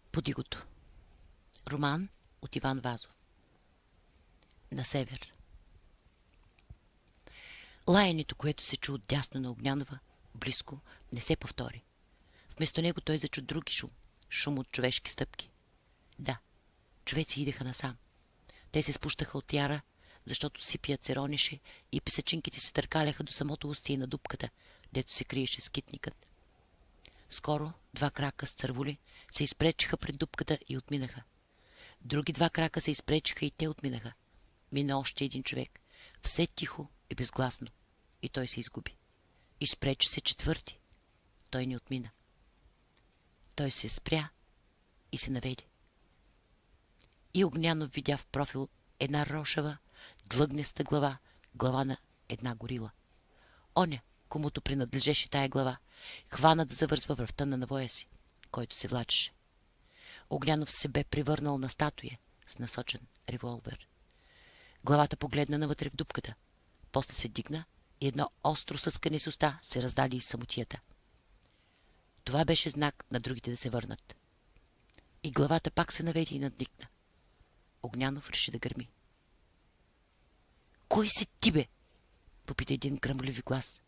Под игото. Роман от Иван Вазов. На север. Лаенето, което се чу отдясно на Огнянова, близко, не се повтори. Вместо него той зачу други шум. Шум от човешки стъпки. Да, човеци идеха насам. Те се спущаха от яра, защото сипият се ронеше и писачинките се търкаляха до самото устие на дупката, дето се криеше скитникът. Скоро два крака с цървули се изпречиха пред дупката и отминаха. Други два крака се изпречиха и те отминаха. Мина още един човек. Все тихо и безгласно. И той се изгуби. Изпречи се четвърти. Той не отмина. Той се спря и се наведе. И Огнянов видя в профил една рошава, длъгнеста глава, глава на една горила. Оня, комуто принадлежеше тая глава, хвана да завързва връвта на навоя си, който се влачеше. Огнянов се бе превърнал на статуя с насочен револвер. Главата погледна навътре в дупката, после се дигна и едно остро съскане с уста се раздаде из самотията. Това беше знак на другите да се върнат. И главата пак се наведе и надникна. Огнянов реши да гърми. Кой си ти, бе? Попита един гръмлив глас.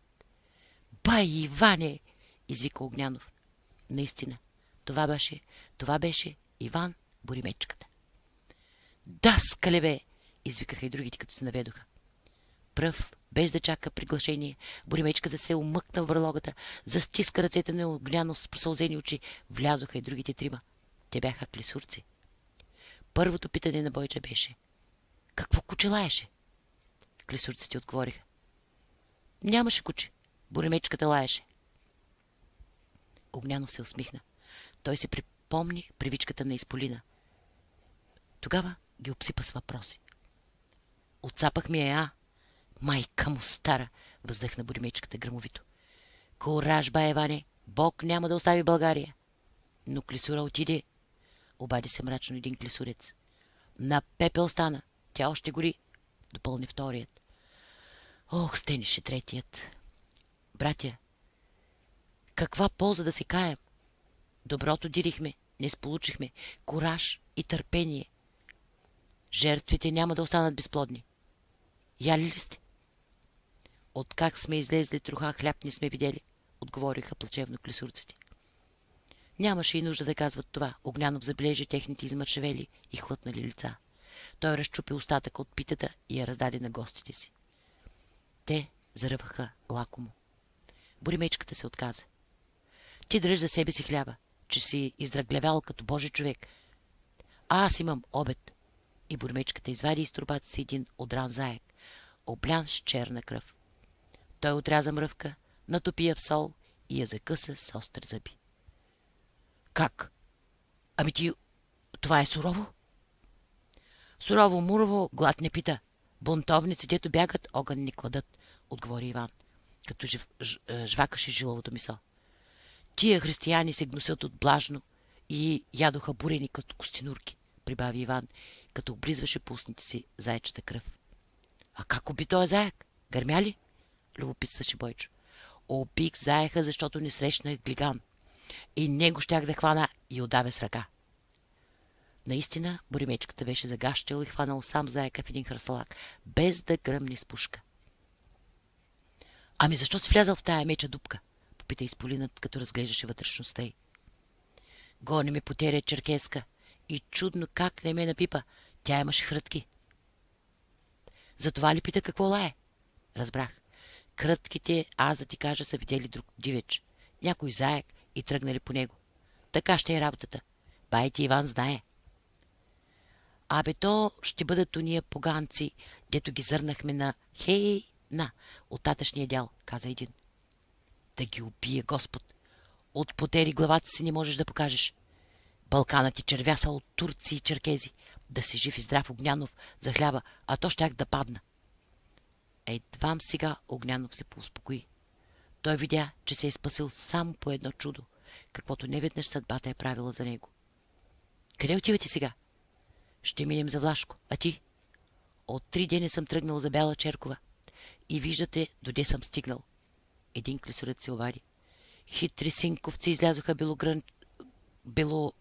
Бай, Иване! Извика Огнянов. Наистина, това беше Иван Боримечката. Да, скале, бе! Извикаха и другите, като се наведоха. Пръв, без да чака приглашение, Боримечката се умъкна в върлогата, застиска ръцете на Огнянов с просълзени очи. Влязоха и другите трима. Те бяха клисурци. Първото питане на Бойча беше: какво куче лаеше? Клисурците отговориха: нямаше куче, Боримечката лаеше. Огнянов се усмихна. Той се припомни привичката на Изполина. Тогава ги обсипа с въпроси. Отцапах ми я, майка му стара, въздъхна Боримечката гръмовито. Кораж, бай, Иване, Бог няма да остави България. Но клисура отиде, обади се мрачно един клисурец. На пепел стана, тя още гори, допълни вторият. Ох, стенеше третият. Братя, каква полза да се каем? Доброто дирихме, не сполучихме. Кораж и търпение. Жертвите няма да останат безплодни. Яли ли сте? Откак сме излезли, троха хляб не сме видели, отговориха плачевно клисурците. Нямаше и нужда да казват това. Огнянов забележи техните измършевели и хлътнали лица. Той разчупи остатъка от питата и я раздаде на гостите си. Те заръваха лакомо. Боримечката се отказа. Ти дръж за себе си хляба, че си издръглявял като Божи човек. А аз имам обед. И Боримечката извади из торбата си един одран заек, облян с черна кръв. Той отряза мръвка, натопи я в сол и я закъса с остри зъби. Как? Ами ти, това е сурово? Сурово, мурово, глад не пита. Бунтовници, дето бягат, огън не кладат, отговори Иван, като жвакаше жиловото месо. Тия християни се гнусят от блажно и ядоха бурени като костенурки, прибави Иван, като облизваше по устните си зайчета кръв. А как уби този заек? Гърмя ли? Любопитстваше Бойчо. Убих заеха, защото не срещнах глиган. И него щях да хвана и удавя с ръка. Наистина, Боримечката беше загащил и хванал сам заека в един хръсталак, без да гръмне с пушка. Ами защо си влязал в тая меча дупка? Попита Изполинът, като разглеждаше вътрешността й. Гони ме потеря черкеска и чудно как не ме напипа. Тя имаше хрътки. Затова ли пита какво лае? Разбрах. Крътките, аз да ти кажа, са видели друг дивеч. Някой заек и тръгнали по него. Така ще е работата. Бай ти Иван знае. Абе то ще бъдат уния поганци, дето ги зърнахме на от татъчния дял, каза един. Да ги убие Господ. От потери главата си не можеш да покажеш. Балканът ти червясал от турци и черкези. Да си жив и здрав, Огнянов, за хляба, а то щях да падна. Едвам сега Огнянов се поуспокои. Той видя, че се е спасил само по едно чудо, каквото неведнъж съдбата е правила за него. Къде отивате сега? Ще минем за Влашко, а ти? От 3 дни съм тръгнал за Бяла Черкова. И виждате, доде съм стигнал. Един клисурец се обади. Хитри синковци излязоха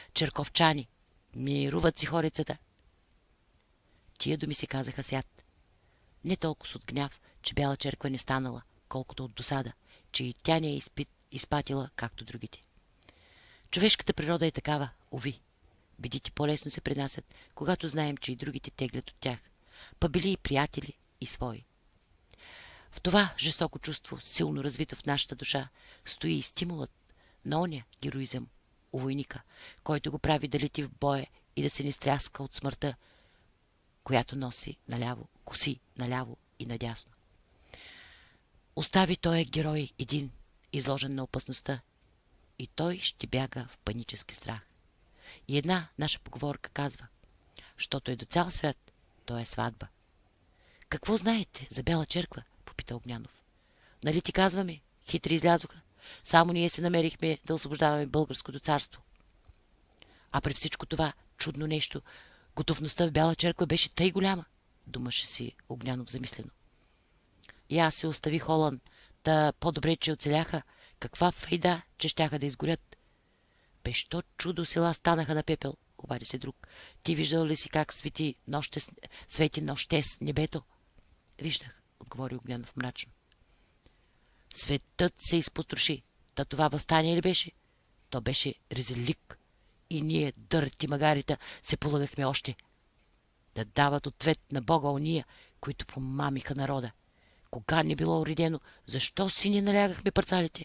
черковчани, мируват си хорицата. Тия думи си казаха свят. Не толкова от гняв, че Бяла черква не станала, колкото от досада, че и тя не е изпатила, както другите. Човешката природа е такава, уви. Бедите по-лесно се пренасят, когато знаем, че и другите теглят от тях, па били и приятели, и свои. В това жестоко чувство, силно развито в нашата душа, стои и стимулът на оня героизъм у войника, който го прави да лети в боя и да се не стряска от смъртта, която носи наляво, коси наляво и надясно. Остави той герой един, изложен на опасността, и той ще бяга в панически страх. И една наша поговорка казва: щото е до цял свят, то е сватба. Какво знаете за Бяла черква? Попита Огнянов. Нали ти казваме, хитри излязоха. Само ние се намерихме да освобождаваме българското царство. А при всичко това чудно нещо, готовността в Бяла черква беше тъй голяма, думаше си Огнянов замислено. И аз се оставих Холан, та по-добре, че оцеляха, каква файда, че щяха да изгорят. Що чудо села станаха на пепел, обади се друг. Ти виждал ли си как свети нощте с небето? Виждах, отговори Огнянов мрачно. Светът се изпотроши. Та това въстание ли беше? То беше резелик. И ние, дърти магарита, се полагахме още да дават ответ на Бога ония, които помамиха народа. Кога не било уредено, защо си не налягахме парцалите?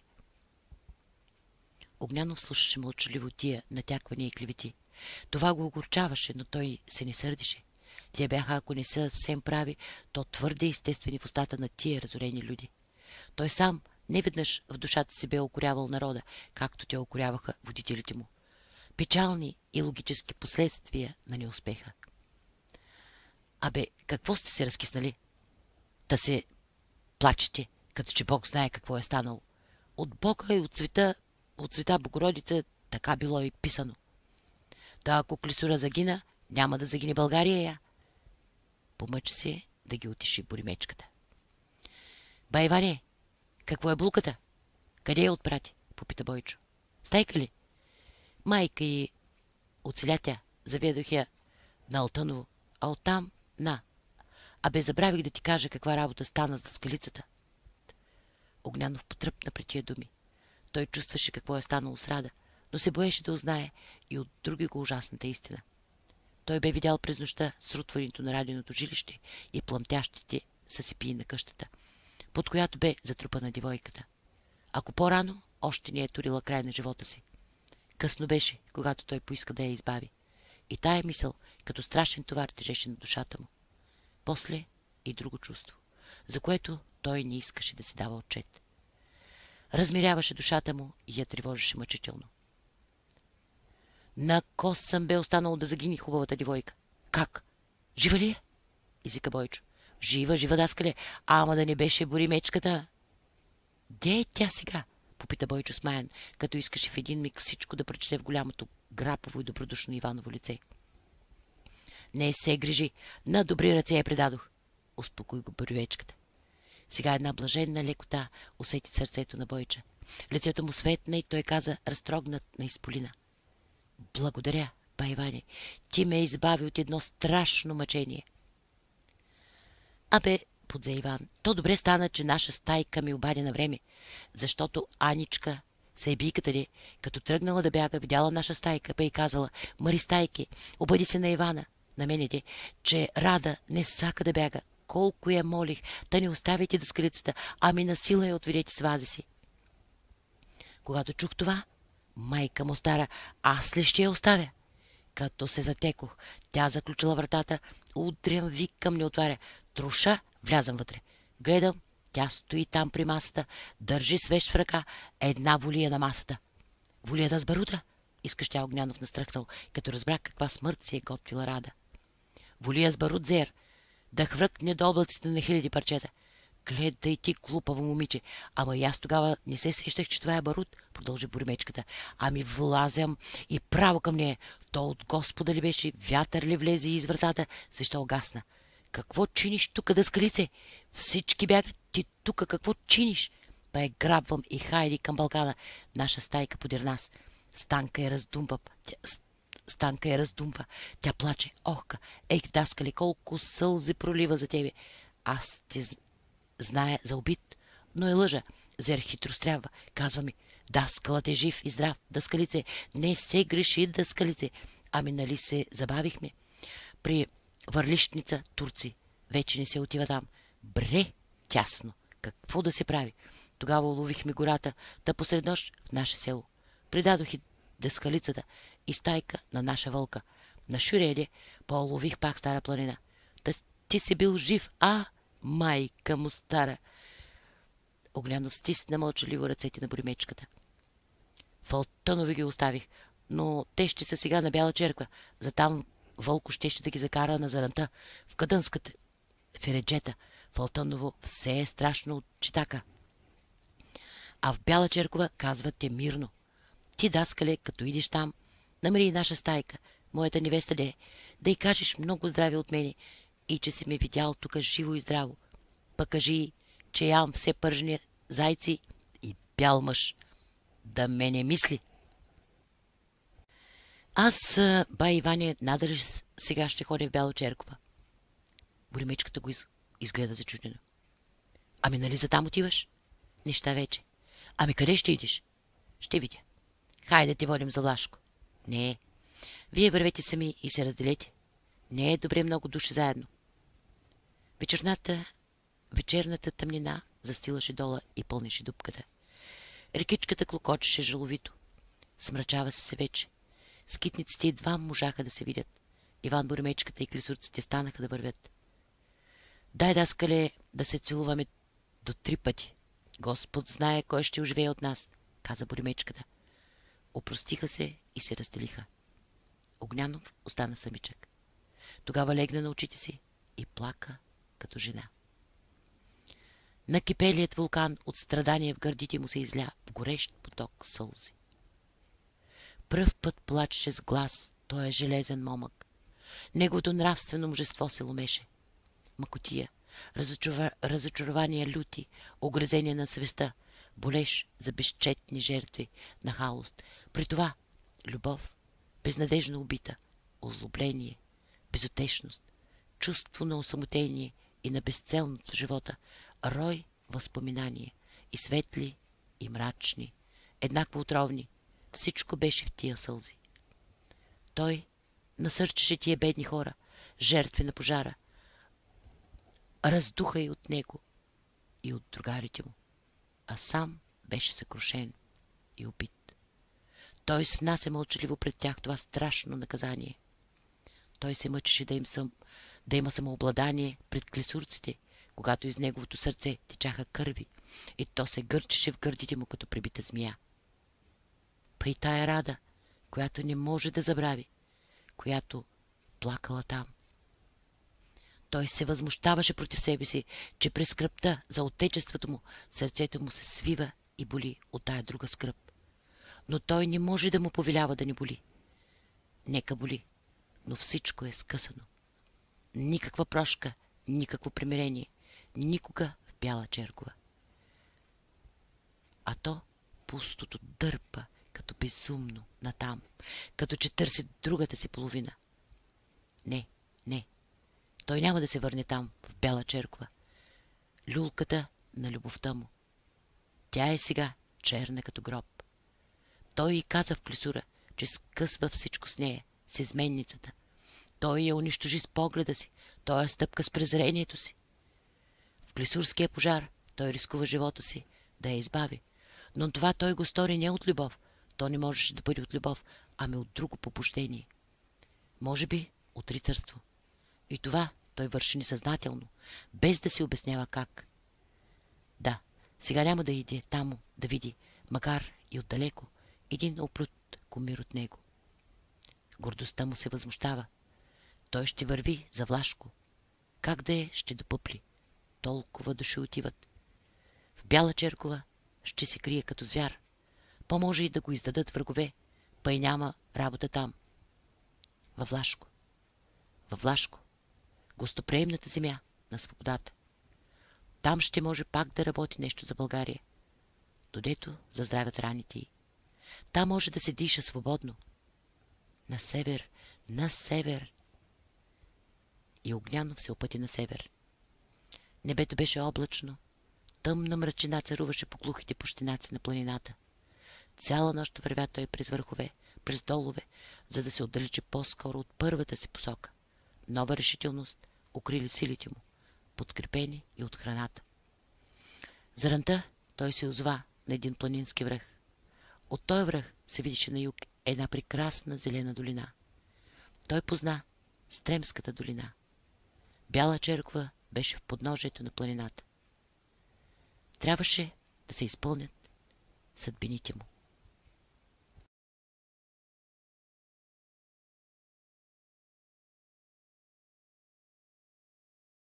Огнянов слушаше мълчаливо тия натяквания и клевети. Това го огорчаваше, но той се не сърдише. Те бяха, ако не са съвсем прави, то твърде естествени в устата на тия разорени люди. Той сам неведнъж в душата си бе окорявал народа, както те окоряваха водителите му. Печални и логически последствия на неуспеха. Абе, какво сте се разкиснали? Та се плачете, като че Бог знае какво е станало. От Бога и от света Богородица така било и писано. Та ако Клисура загина, няма да загине България я. Помъчи се да ги утеши Боримечката. Бай Иване, какво е булката? Къде я отпрати? Попита Бойчо. Стайка ли? Майка и оцеля тя. Заведох я на Алтъново, а оттам на. Абе, забравих да ти кажа каква работа стана с дъскалицата. Огнянов потръпна при тия думи. Той чувстваше какво е станало с Рада, но се боеше да узнае и от други го ужасната истина. Той бе видял през нощта срутването на Радиното жилище и плъмтящите съсипии на къщата, под която бе затрупана девойката. Ако по-рано, още не е турила край на живота си. Късно беше, когато той поиска да я избави. И тая мисъл, като страшен товар, тежеше на душата му. После и друго чувство, за което той не искаше да си дава отчет. Размиряваше душата му и я тревожеше мъчително. На кос съм бе останал да загини хубавата девойка. Как? Жива ли е? Извика Бойчо. Жива, даскале, ама да не беше Боримечката. Де е тя сега? Попита Бойчо смаян, като искаше в един миг всичко да прочете в голямото грапово и добродушно Иваново лице. Не се грижи, на добри ръце я предадох, успокои го Боримечката. Сега една блаженна лекота усети сърцето на Бойча. Лицето му светна и той каза, разтрогнат на изполина. Благодаря, бай Иване, ти ме избави от едно страшно мъчение. Абе, подзе Иван, то добре стана, че наша стайка ми обади на време, защото Аничка, сайбийката ли, като тръгнала да бяга, видяла наша стайка, бе и казала: Мари, стайки, обади се на Ивана, на мене, че Рада не сака да бяга. Колко я молих, да не оставите дъскалицата, ами на сила я отведете с вази си. Когато чух това, майка му стара, аз ли ще я оставя? Като се затекох, тя заключила вратата, удрям вик към не отваря. Труша, влязам вътре. Гледам, тя стои там при масата, държи свещ в ръка, една волия на масата. Волията с барута? Изкъщя Огнянов настръхнал, като разбра каква смърт си е готвила Рада. Волия с барут, зер, да хвръкне до облаците на хиляди парчета. Гледай ти, глупаво момиче. Ама и аз тогава не се сещах, че това е барут, продължи Боримечката. Ами влазям и право към нея. То от Господа ли беше, вятър ли влезе из вратата, свеща огасна. Какво чиниш тука, дъскалице? Всички бягат, ти тука какво чиниш? Па я грабвам и хайди към Балкана. Наша стайка подир нас. Станка я раздумва. Станка я раздумва. Тя плаче. Охка, ей, даскале, колко сълзи пролива за тебе. Аз ти зная за убит, но е лъжа. Зер хитрострява. Казва ми, даскалът е жив и здрав. Даскалице, не се греши, даскалице. Ами нали се забавихме? При Върлищница, Турци. Вече не се отива там. Бре, тясно. Какво да се прави? Тогава уловихме гората, да посред нощ в наше село. Придадох и даскалицата и стайка на наша вълка. На Шуреде полових пак Стара планина. Ти си бил жив, майка му стара. Огнянов стисна мълчаливо ръцете на Боримечката. Фалтонови ги оставих, но те ще са сега на Бяла черква. Затам Вълко ще да ги закара на заранта в Кадънската фереджета. Фалтоново все е страшно от читака. А в Бяла черква казват мирно. Ти, даскале, като идиш там, намери наша стайка, моята невеста да й кажеш много здраве от мене и че си ме видял тук живо и здраво. Пък кажи, че ям все пържени зайци и бял мъж. Да мене мисли. Аз, бай Иване, надали сега ще ходя в Бяла черква. Боримечката го изгледа зачудено. Ами нали за там отиваш? Неща вече. Ами къде ще идиш? Ще видя. Хайде ти водим за Лашко. Не. Вие вървете сами и се разделете. Не е добре много души заедно. Вечерната тъмнина застилаше дола и пълнеше дупката. Рекичката клокочеше жаловито. Смрачава се вече. Скитниците едва можаха да се видят. Иван, Боримечката и клисурците станаха да вървят. Дай, даскале, да се целуваме до 3 пъти. Господ знае кой ще оживее от нас, каза Боримечката. Опростиха се и се разделиха. Огнянов остана самичък. Тогава легна на очите си и плака като жена. Накипелият вулкан от страдание в гърдите му се изля в горещ поток сълзи. Пръв път плачеше с глас, той е железен момък. Неговото нравствено мъжество се ломеше. Мъкотия, разочарования люти, огрезения на съвестта, болеж за безчетни жертви на халост. При това любов, безнадежно убита, озлобление, безутешност, чувство на осамотение и на безцелност в живота, рой възпоминания, и светли, и мрачни, еднакво отровни, всичко беше в тия сълзи. Той насърчеше тия бедни хора, жертви на пожара, раздуха и от него, и от другарите му, а сам беше съкрушен и убит. Той снася мълчаливо пред тях това страшно наказание. Той се мъчеше да има самообладание пред клисурците, когато из неговото сърце течаха кърви, и то се гърчеше в гърдите му като прибита змия. При тая рада, която не може да забрави, която плакала там. Той се възмущаваше против себе си, че през скръбта за отечеството му сърцето му се свива и боли от тая друга скръб. Но той не може да му повелява да не боли. Нека боли, но всичко е скъсано. Никаква прошка, никакво примирение, никога в Бяла черква. А то пустото дърпа като безумно натам, като че търси другата си половина. Не, той няма да се върне там, в Бяла черква. Люлката на любовта му. Тя е сега черна като гроб. Той й каза в клисура, че скъсва всичко с нея, с изменницата. Той я унищожи с погледа си, той я стъпка с презрението си. В клисурския пожар той рискува живота си да я избави. Но това той го стори не от любов. То не можеше да бъде от любов, ами от друго побуждение. Може би от рицарство. И това той върши несъзнателно, без да си обяснява как. Да, сега няма да иде тамо да види, макар и отдалеко, един оплют кумир от него. Гордостта му се възмущава. Той ще върви за Влашко. Как да е, ще допъпли. Толкова души отиват. В Бяла черква ще се крие като звяр. По-може и да го издадат врагове, па и няма работа там. Във Влашко. Гостоприемната земя на свободата. Там ще може пак да работи нещо за България. Додето заздравят раните й. Там може да се диша свободно. на север, на север. И Огнянов се опъти на север. Небето беше облачно. Тъмна мрачина царуваше по глухите пущинаци на планината. Цяла нощ вървя той през върхове, през долове, за да се отдалечи по-скоро от първата си посока. Нова решителност укрили силите му, подкрепени и от храната. Заранта той се озова на един планински връх. От този връх се видеше на юг една прекрасна зелена долина. Той позна Стремската долина. Бяла черква беше в подножието на планината. Трябваше да се изпълнят съдбините му.